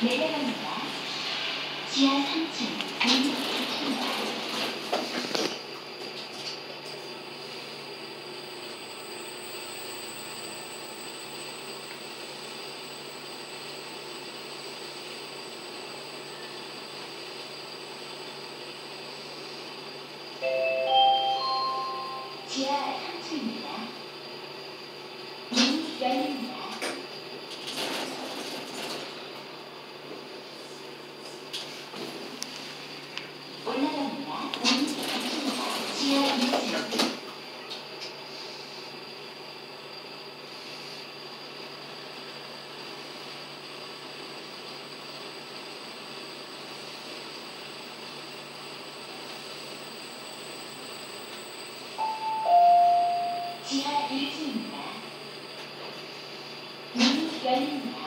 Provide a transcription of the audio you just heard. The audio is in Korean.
내려갑니다. 지하 3층 공격입니다. 지하 3층입니다. 문이 열립니다. 올라갑니다. 문이 닫힙니다. 지하 2층. 지하 1층입니다. 문이 열립니다.